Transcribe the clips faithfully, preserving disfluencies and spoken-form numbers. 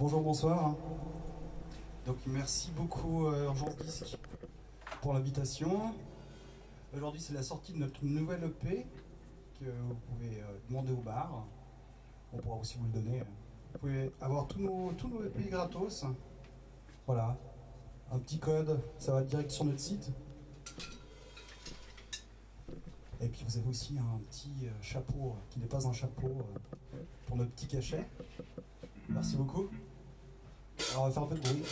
Bonjour, bonsoir. Donc merci beaucoup euh, Urgence Disque pour l'invitation. Aujourd'hui c'est la sortie de notre nouvelle E P que vous pouvez euh, demander au bar. On pourra aussi vous le donner. Vous pouvez avoir tous nos, tous nos E P gratos. Voilà. Un petit code, ça va direct sur notre site. Et puis vous avez aussi un petit euh, chapeau qui n'est pas un chapeau euh, pour notre petit cachet. Merci beaucoup. Alors on va faire un peu de bruit.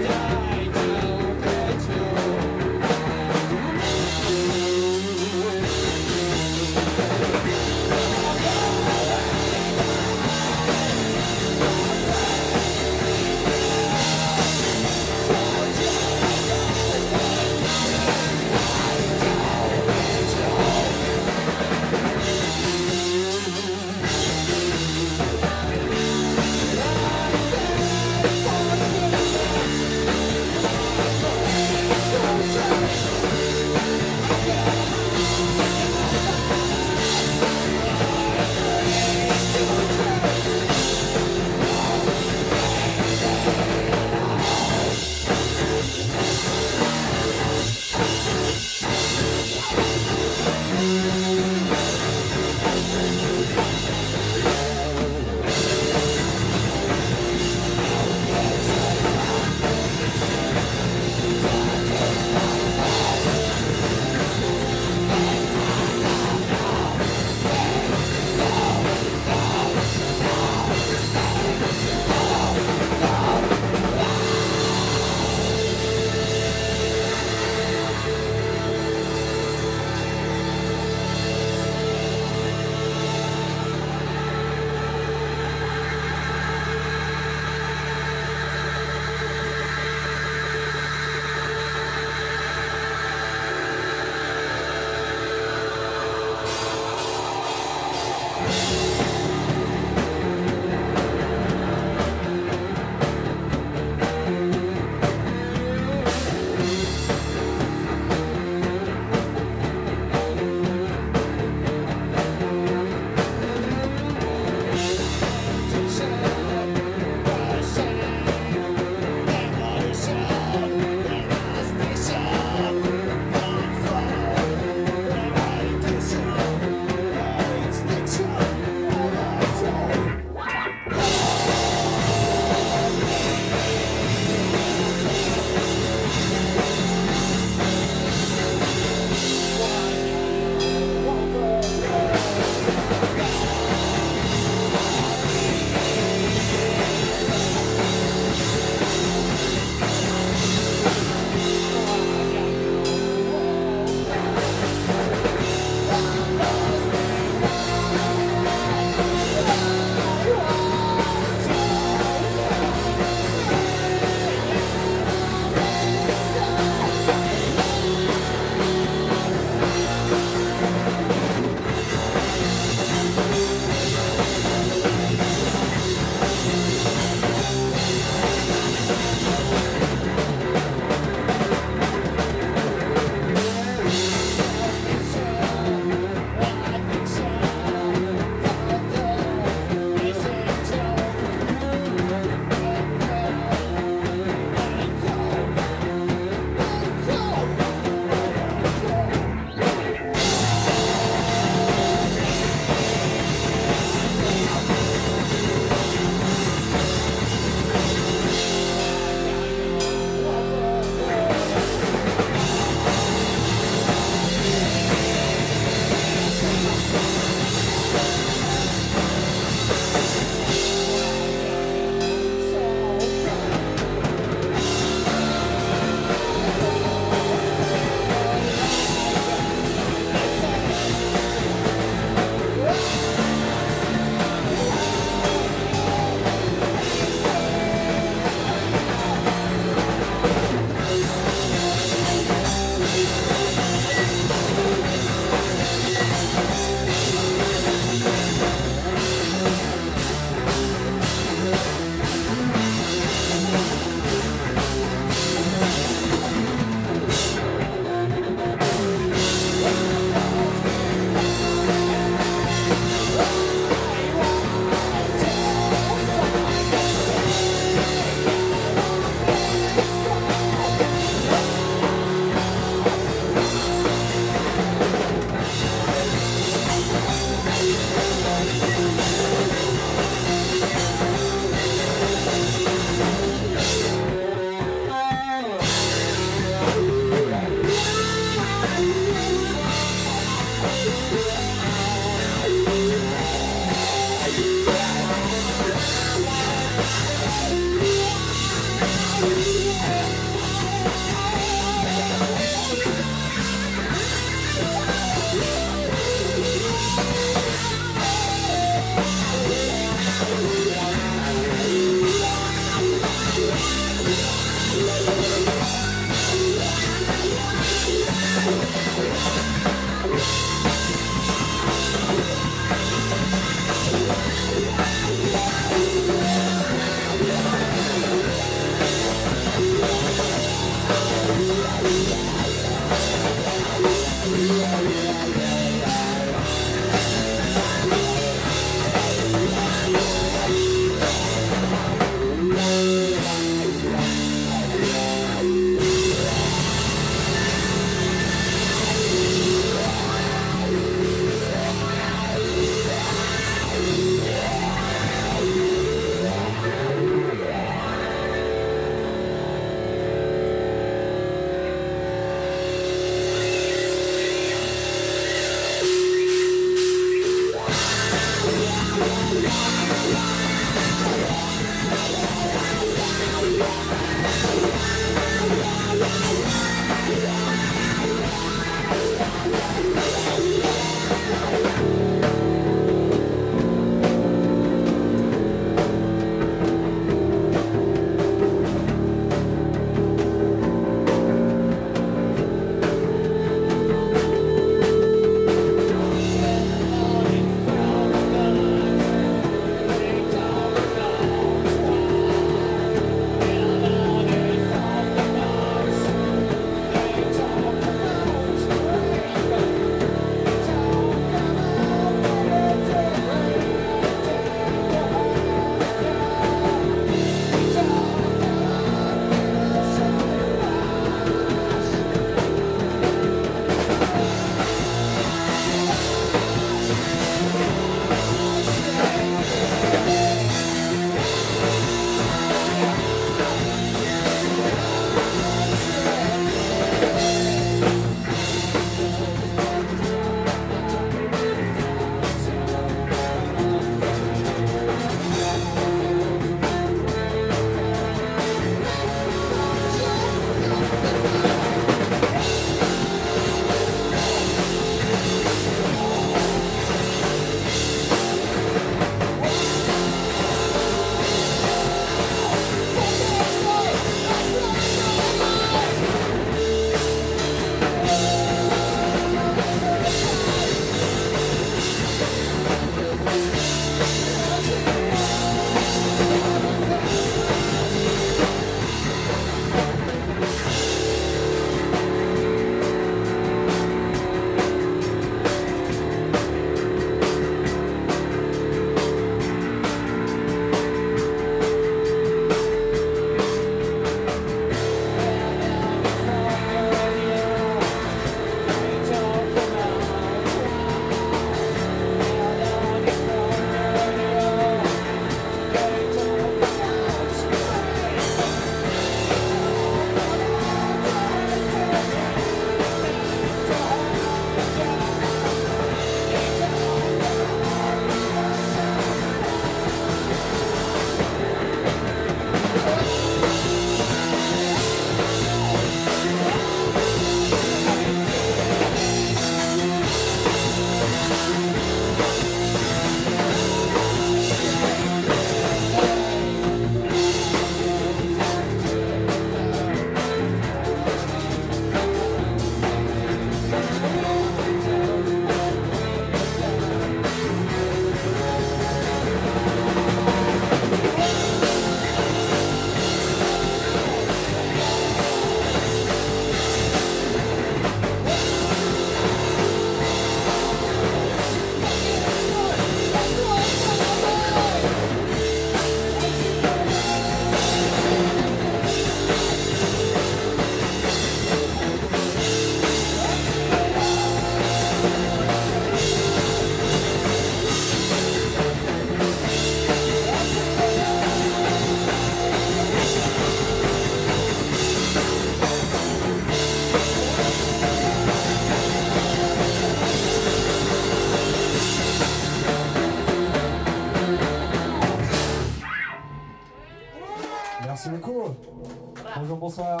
Merci beaucoup. Bonjour, bonsoir.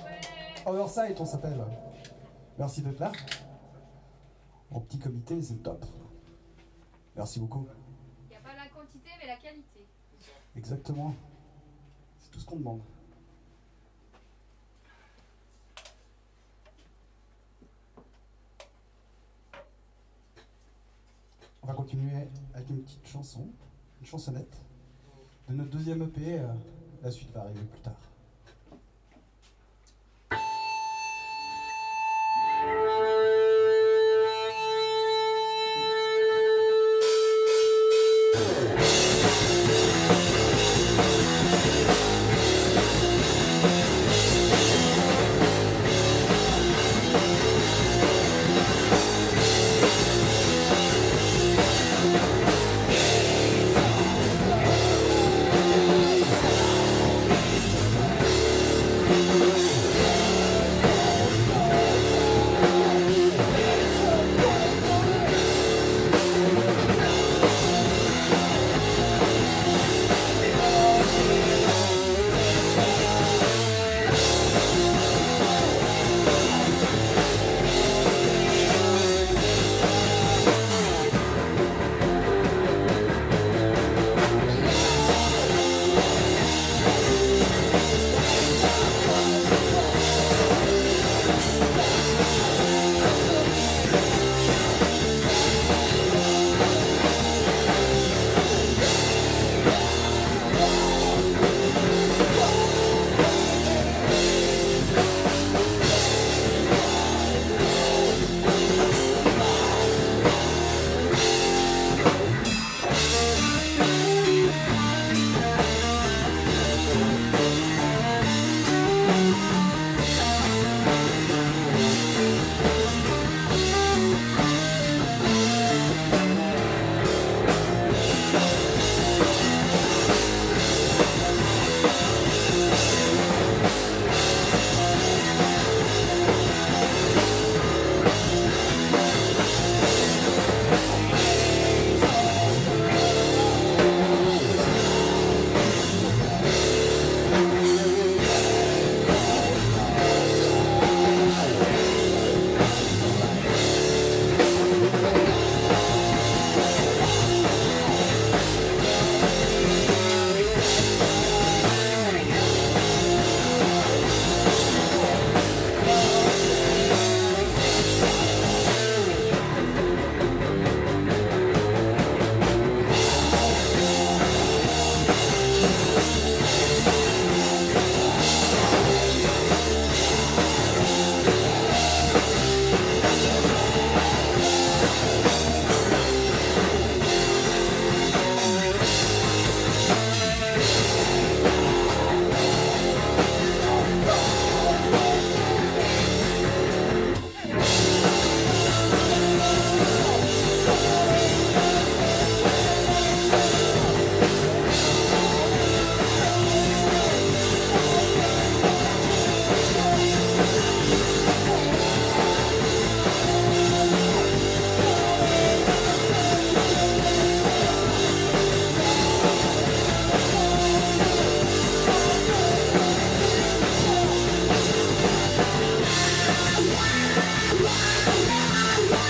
Oversight, on s'appelle. Merci d'être là. En petit comité, c'est top. Merci beaucoup. Il n'y a pas la quantité, mais la qualité. Exactement. C'est tout ce qu'on demande. On va continuer avec une petite chanson, une chansonnette de notre deuxième E P. Euh, la suite va arriver plus tard. We'll be right back.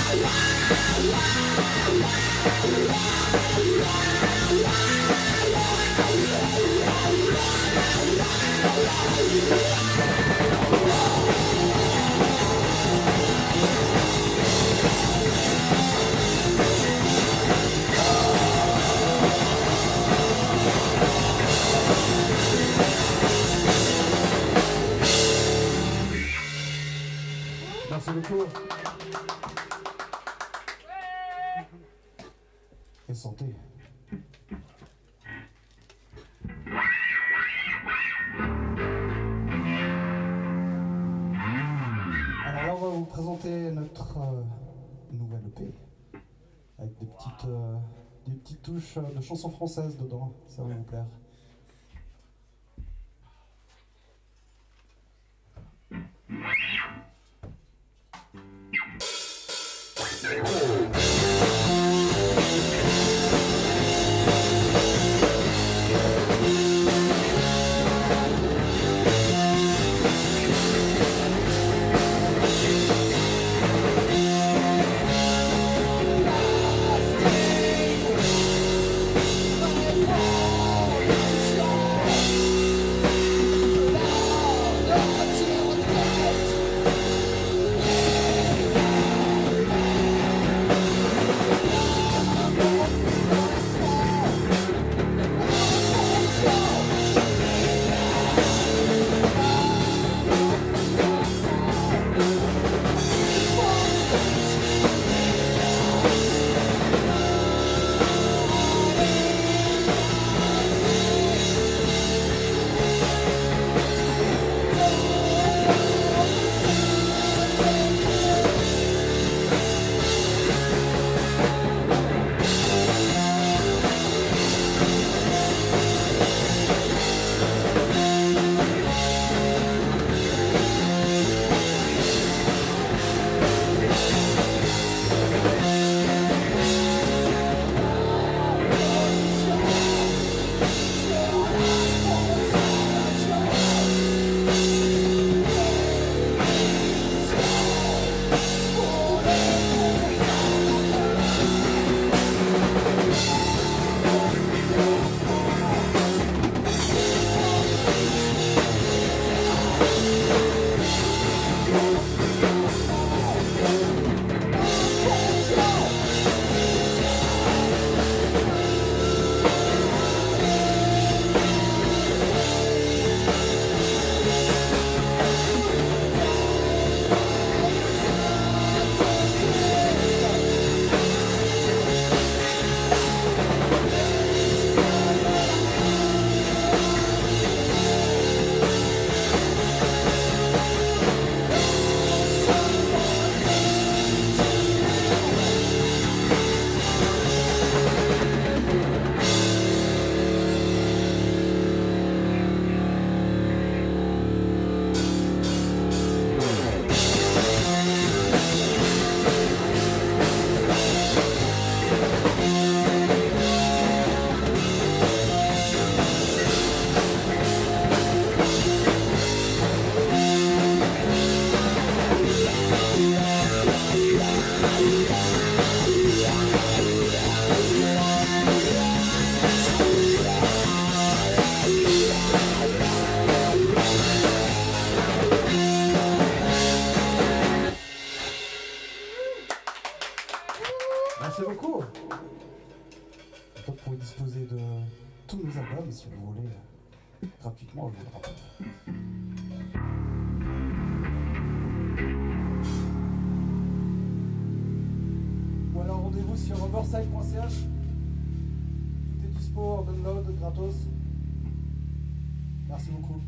Merci beaucoup. Et santé. Alors là, on va vous présenter notre euh, nouvelle E P avec des petites, euh, des petites touches euh, de chansons françaises dedans. Ça va vous plaire. Merci beaucoup. Vous pouvez disposer de tous nos albums si vous voulez, gratuitement, je vous le rappelle. Ou alors rendez-vous sur riverside point c h. Tout est dispo en download gratos. Merci beaucoup.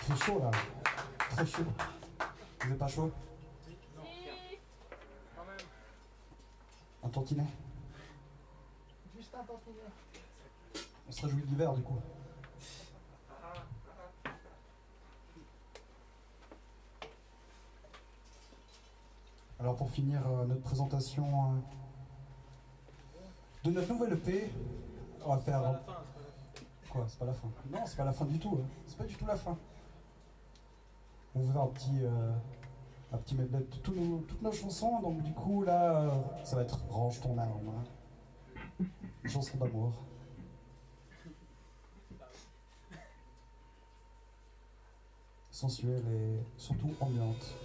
Il fait chaud là, très chaud. Vous n'êtes pas chaud? Si. Un tantinet? Juste un tantinet. On se réjouit de l'hiver du coup. Alors pour finir euh, notre présentation euh, de notre nouvelle E P, on va faire... C'est pas la fin, c'est pas la fin. Quoi? C'est pas la fin? Non, c'est pas la fin du tout. Hein. C'est pas du tout la fin. On va faire un petit, euh, un petit medley de tous nos, toutes nos chansons. Donc du coup là, euh, ça va être Range ton arme. Hein. Une chanson d'amour. Sensuelle et surtout ambiante.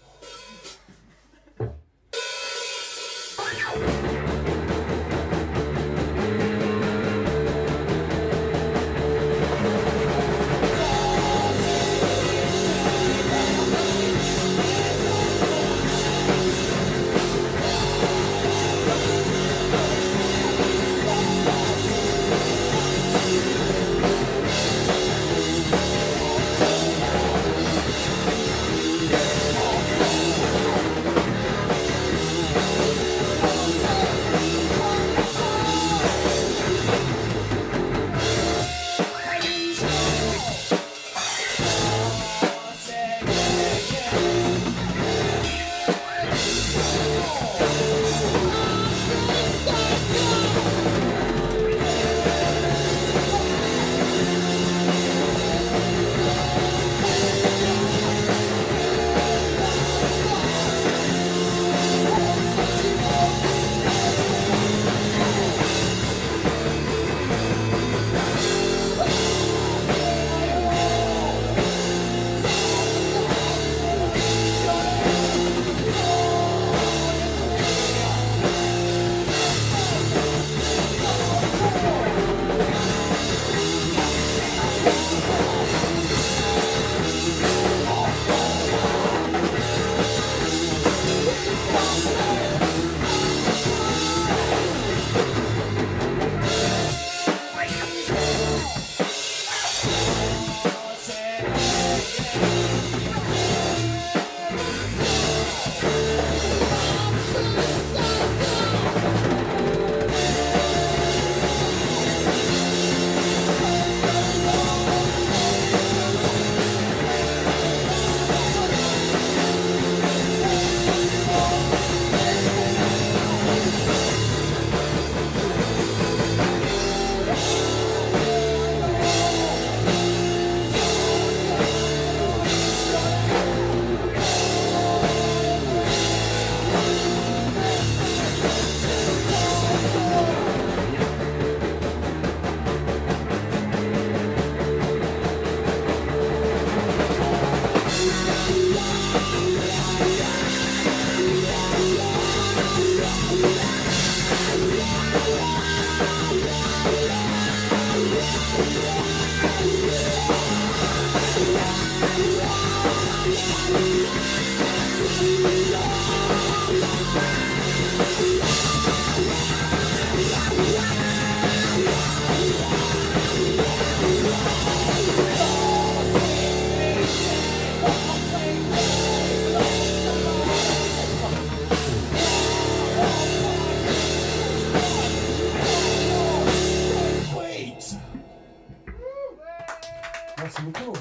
Merci beaucoup.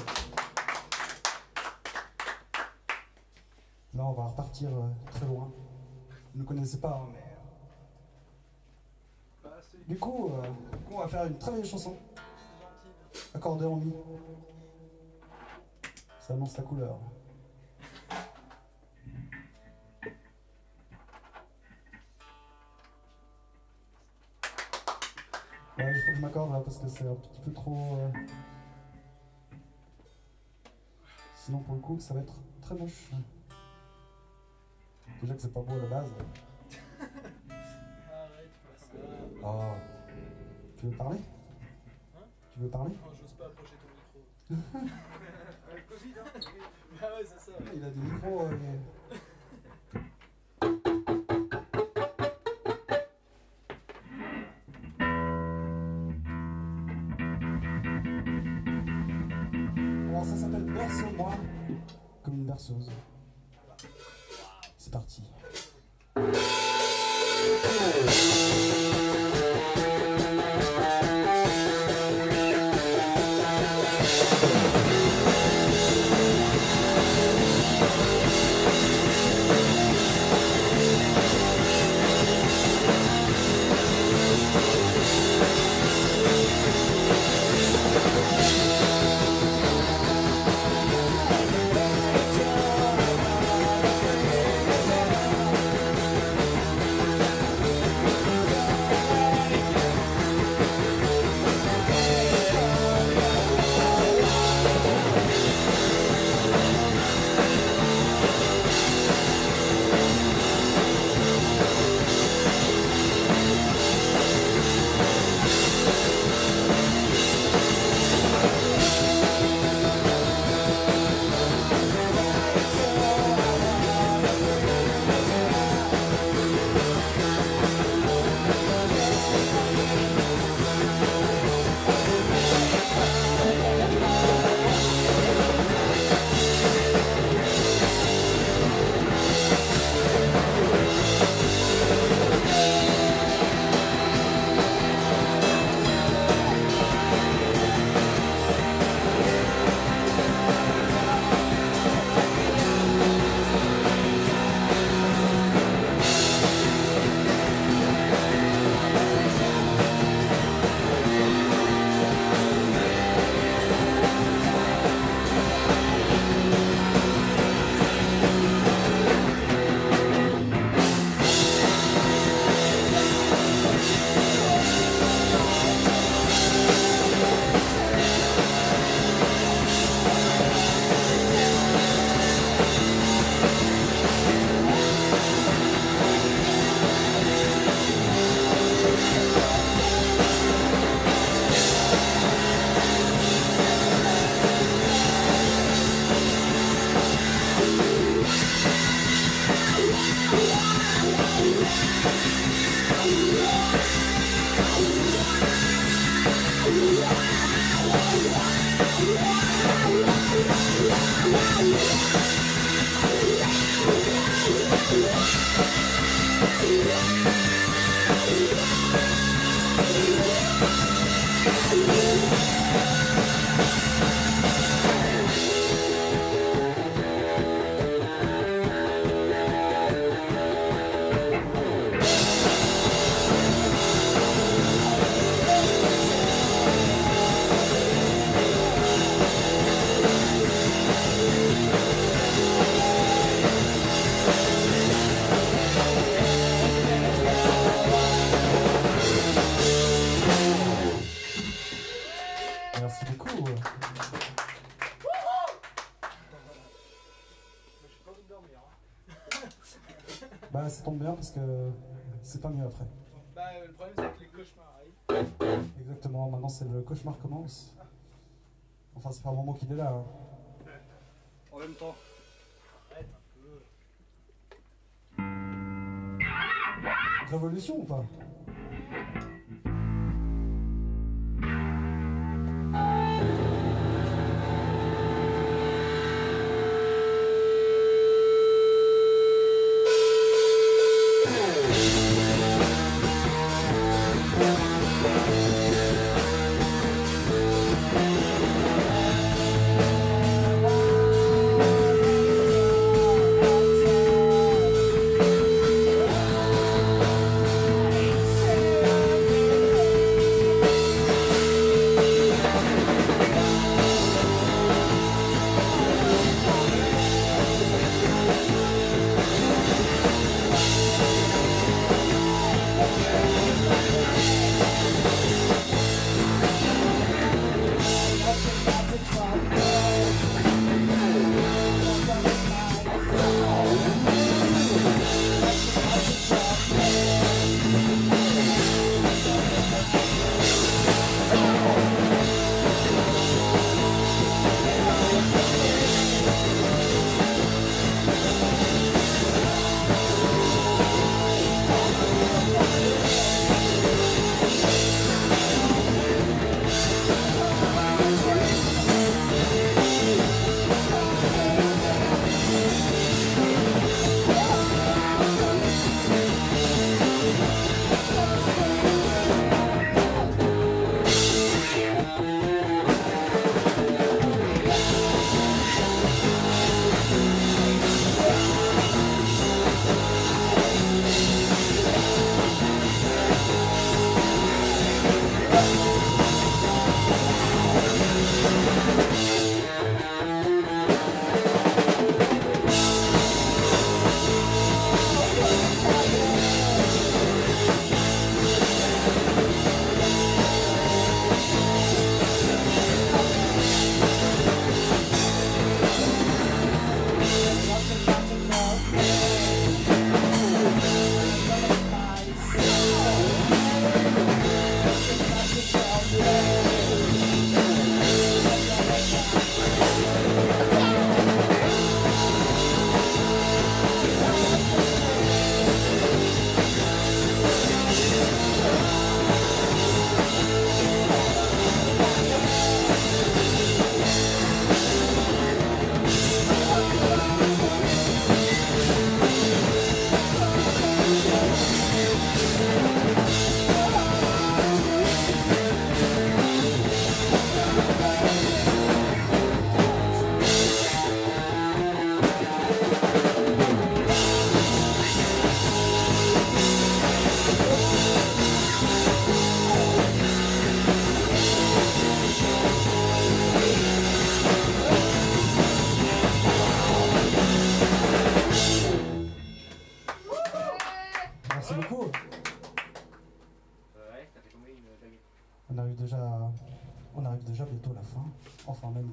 Là, on va repartir euh, très loin. Vous ne connaissez pas, hein, mais... Bah, c'est Du coup, euh, du coup, on va faire une très belle chanson, gentil. accordée en mi. Ça annonce la couleur. Ouais, il faut que je m'accorde là parce que c'est un petit peu trop... euh, Sinon, pour le coup, ça va être très moche. Déjà que c'est pas beau à la base. Arrête, pas ça. Oh. Tu veux parler? Hein? Tu veux parler? Non, j'ose pas approcher ton micro. Avec Covid, hein? Bah ouais, c'est ça. Il a des micros... euh, Alors ça s'appelle Berce-moi comme une berceuse. C'est parti. Merci beaucoup. Je suis pas envie de dormir. Hein. Bah ça tombe bien parce que c'est pas mieux après. Bah euh, le problème c'est que les cauchemars arrivent. Exactement, maintenant c'est le cauchemar commence. Enfin c'est pas un moment qu'il est là. Hein. En même temps. Arrête un peu. Révolution ou pas?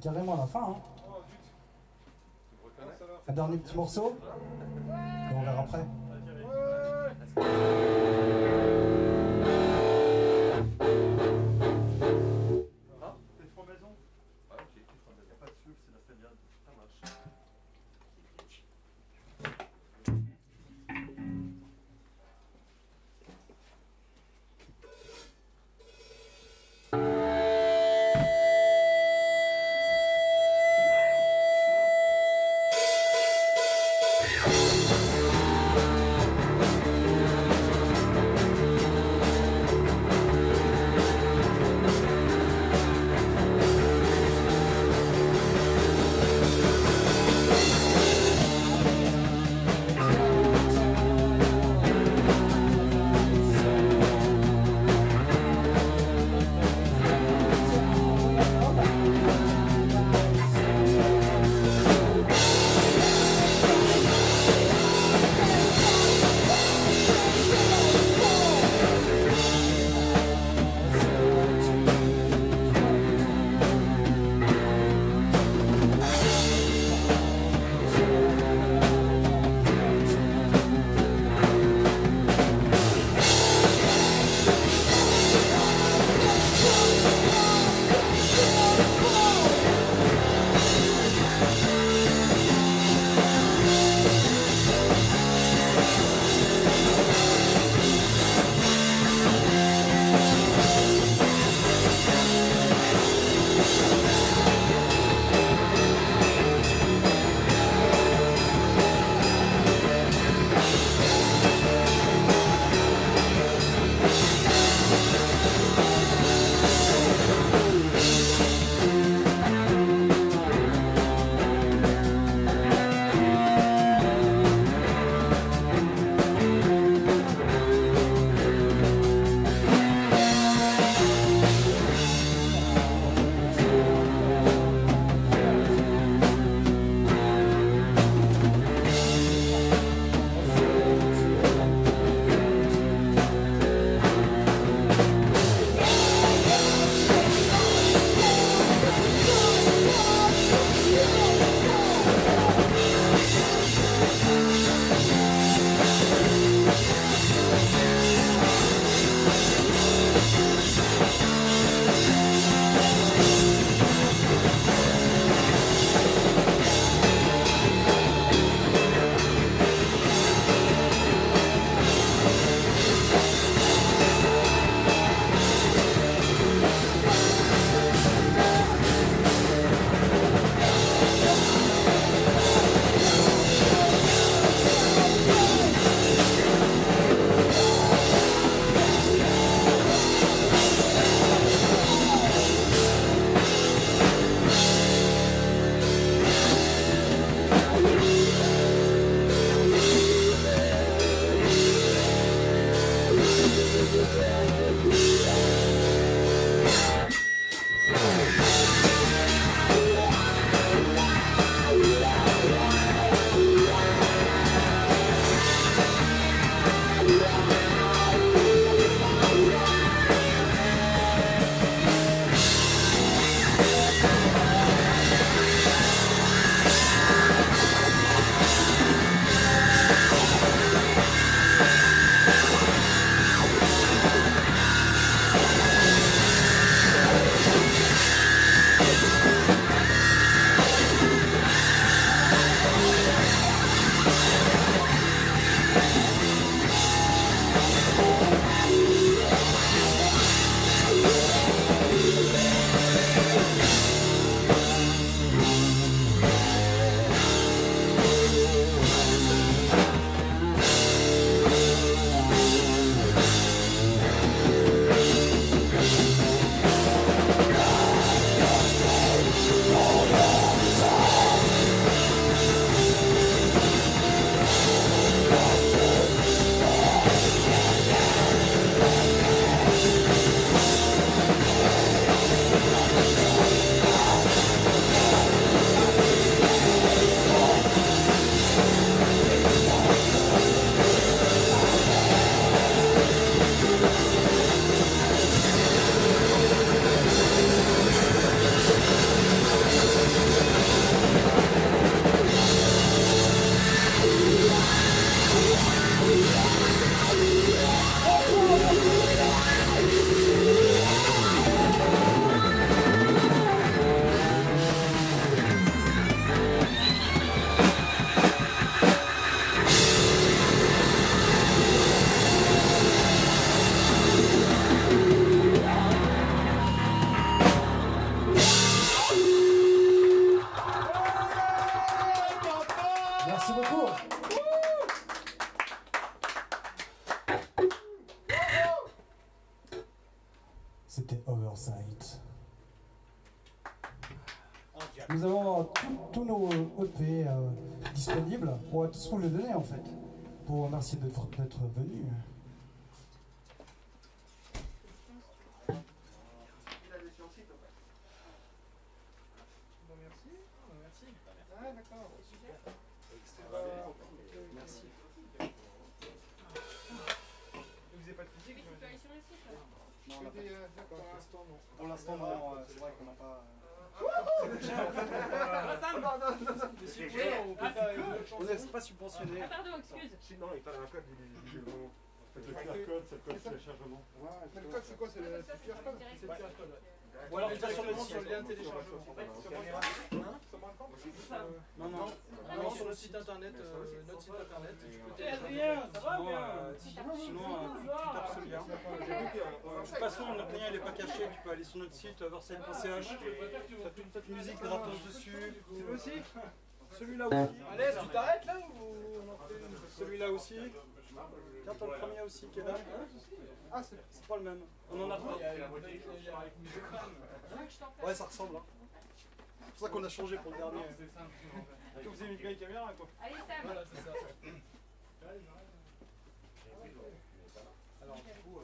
carrément à la fin. Hein. Un dernier petit morceau et on verra après. Foresight. Nous avons tous nos E P euh, disponibles. On va tous vous les donner en fait. Pour vous remercier d'être venus. Il a des sur le site en fait. Bon, merci. Bon, merci. Ah, d'accord. Super. Merci. Vous n'avez pas de physique? Tu peux aller sur le site là. Non, on a pas. Pour l'instant, non. Pour l'instant, non. euh, C'est vrai qu'on n'a pas. On n'est pas subventionné. Ah pardon, excuse. Sinon, il fallait un code, il est vraiment. Le Q R code, c'est le code de téléchargement. C'est le code, c'est quoi? C'est le Q R code? C'est le Q R code, ouais. Ou alors directement sur le lien téléchargement. Non, non. Non, sur le site internet, euh, notre site internet. Adrien, ça va bien? Sinon, euh, tu tu tapes ce lien. De toute façon, notre lien n'est pas caché. Tu peux aller sur notre site, versailles point c h. Tu as toute cette musique gratos dessus. Tu veux aussi? Celui-là aussi. Allez, tu t'arrêtes là ou on en fait une? Celui-là aussi. Tiens, t'as le premier aussi qui est là. Ah, c'est C'est pas le même. On en a trois. Ouais, ça ressemble. Hein. C'est pour ça qu'on a changé pour le dernier. Tu vous avez mis bien les caméras, quoi. Allez, Sam. Voilà, c'est ça. Alors, du coup.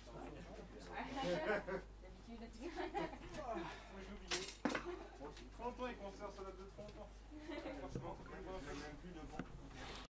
D'habitude. Moi, j'ai oublié. Bon, longtemps, il commençait à se la de trop longtemps. Franchement, même plus de